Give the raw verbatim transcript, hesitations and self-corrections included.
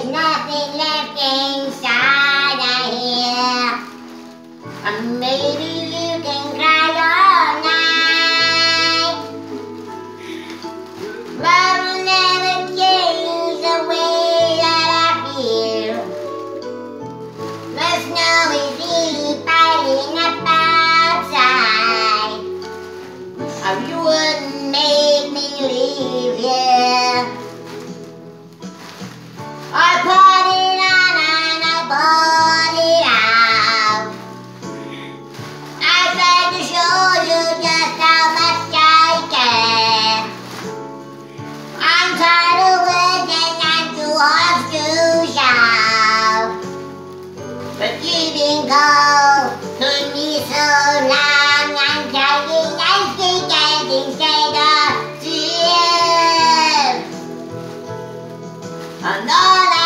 nothing left inside of here. And maybe you can cry all night, but will never change the way that I feel. The snow is really piling up outside. Oh, you wouldn't make me leave here. I poured it on and I poured it out. I tried to show you just how much I care. I'm tired of words and I'm too hard to shout. But you've been cold to me so long. I'm trying nice to get instead of tears. And all